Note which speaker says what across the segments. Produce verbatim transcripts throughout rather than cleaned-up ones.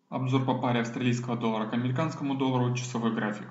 Speaker 1: Обзор по паре австралийского доллара к американскому доллару, часовой график.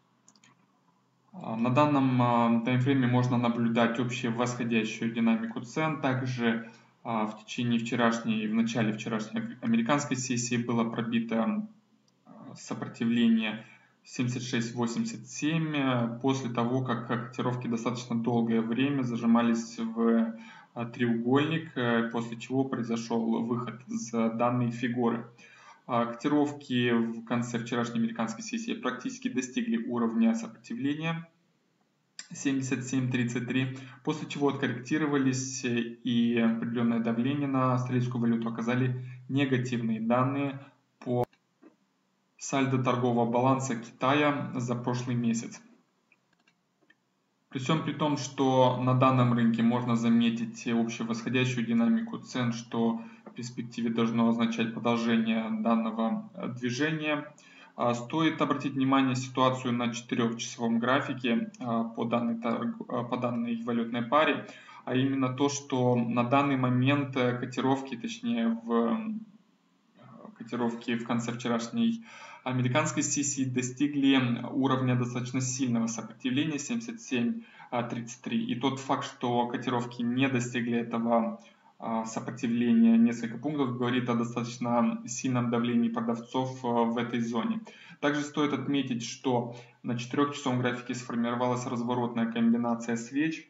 Speaker 1: На данном таймфрейме можно наблюдать общую восходящую динамику цен. Также в течение вчерашней и в начале вчерашней американской сессии было пробито сопротивление семьдесят шесть восемьдесят семь после того, как котировки достаточно долгое время зажимались в треугольник, после чего произошел выход из данной фигуры. Котировки в конце вчерашней американской сессии практически достигли уровня сопротивления семьдесят семь тридцать три, после чего откорректировались и определенное давление на австралийскую валюту оказали негативные данные по сальдо торгового баланса Китая за прошлый месяц. При всем при том, что на данном рынке можно заметить общую восходящую динамику цен, что в перспективе должно означать продолжение данного движения, стоит обратить внимание на ситуацию на четырехчасовом графике по данной, по данной валютной паре, а именно то, что на данный момент котировки, точнее в котировки в конце вчерашней американской сессии достигли уровня достаточно сильного сопротивления семьдесят семь тридцать три. И тот факт, что котировки не достигли этого сопротивления несколько пунктов, говорит о достаточно сильном давлении продавцов в этой зоне. Также стоит отметить, что на четырехчасовом графике сформировалась разворотная комбинация свеч.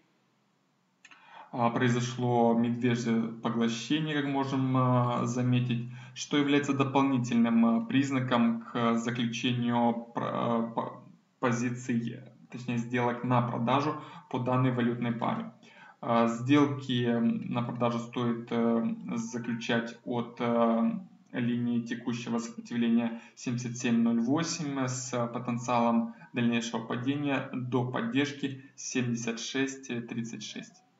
Speaker 1: Произошло медвежье поглощение, как можем заметить, что является дополнительным признаком к заключению позиций, точнее сделок на продажу по данной валютной паре. Сделки на продажу стоит заключать от линии текущего сопротивления семьдесят семь ноль восемь с потенциалом дальнейшего падения до поддержки семьдесят шесть тридцать шесть.